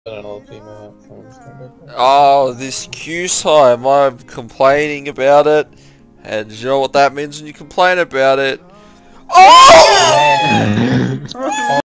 all female outcomes. Oh, this queue time. I'm complaining about it. And you know what that means when you complain about it? Oh!